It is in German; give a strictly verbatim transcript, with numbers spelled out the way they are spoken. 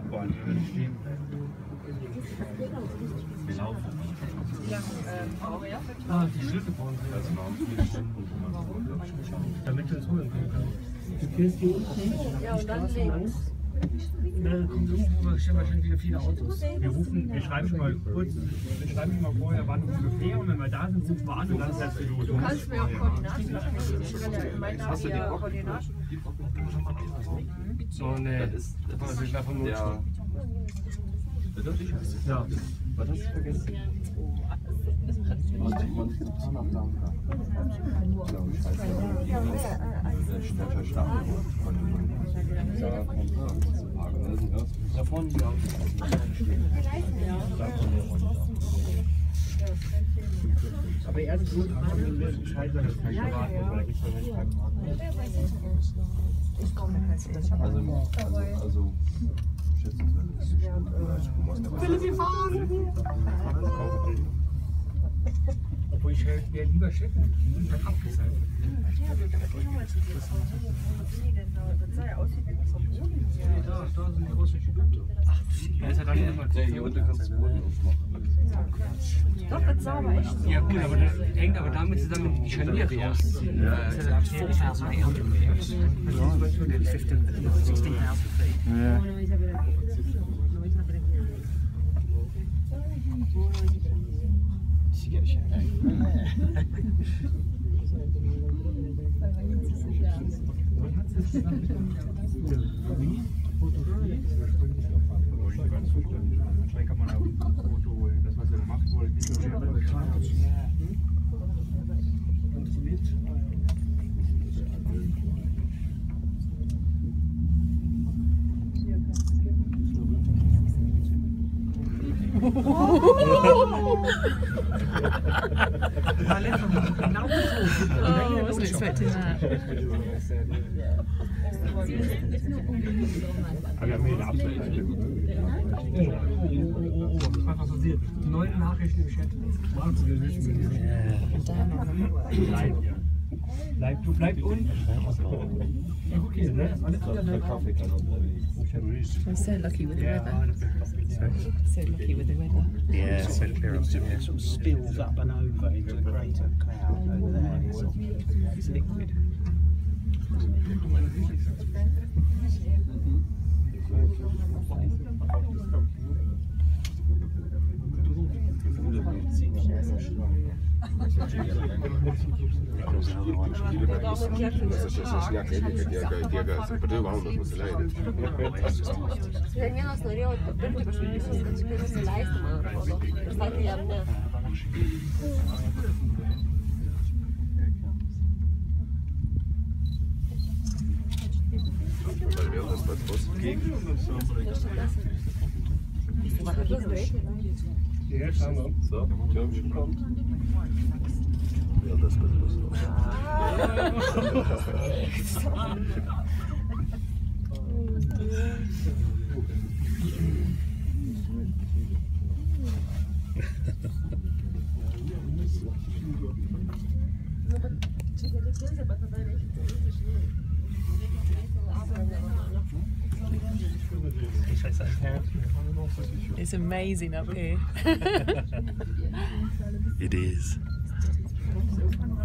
Boah, die würden stehen. Wir laufen. Wie lange brauchen wir? Ah, die Schlüssel brauchen wir. Also noch vier Stunden. Damit wir uns holen können. Du gehst hier unten. Ja, und dann links. Dann kommt irgendwo stehen wahrscheinlich wieder viele Autos. Wir rufen, wir schreiben schon mal kurz, wir schreiben schon mal vorher, wann ungefähr, und wenn wir da sind, rufen wir an und dann setzt du los. Du kannst mir auch Koordinaten schicken. Ich will ja in meinen Namen ja Koordinaten. So eine, das ist davon nur Ja. Ja. Was hast du vergessen? Montana Blanca. Glaube ich, heißt der. Der Steffer Stachel von da kommt da vorne die Autos. Aber erst gut, wenn wir Bescheid sagen, das kann ich erwarten, weil da gibt es wahrscheinlich keinen Markt. Also, also, also, Will Sie fahren? Obwohl ich wäre lieber schicken, die sind abgesagt. Das sah ja aus wie wenn es vom Boden hier. Da, da sind die russischen Dunkle. Ach, da ist ja dann immer. nee, hier unten kannst du Boden aufmachen. Doch, das sah aber echt so. Ja gut, aber das hängt aber damit zusammen, die Scharniere rausziehen. Ja. four thousand eight hundred feet. fifteen, sixteen thousand feet. Ja. Wahrscheinlich kann man auch ein Foto holen, das was er gemacht wurde. Oh, I wasn't expecting that. Aber wir haben hier eine Absage. Was passiert? Neun Nachrichten im Chat. Bleib, ja. Bleib, du bleib unten. Ja, okay, ne? Alles klar. I'm so lucky with the weather. So lucky with the weather. Yeah, so clear up. It sort of spills up and over into the greater cloud over there. It's, sort of, it's liquid. Сега нас нареват папирки, защото не се скачи да се лайста, ма какво? Представете я не. Weil wir das bei Post gegen Ja, schauen wir. so, Türmchen kommt. Ja, das wird Post. It's amazing up here. It is.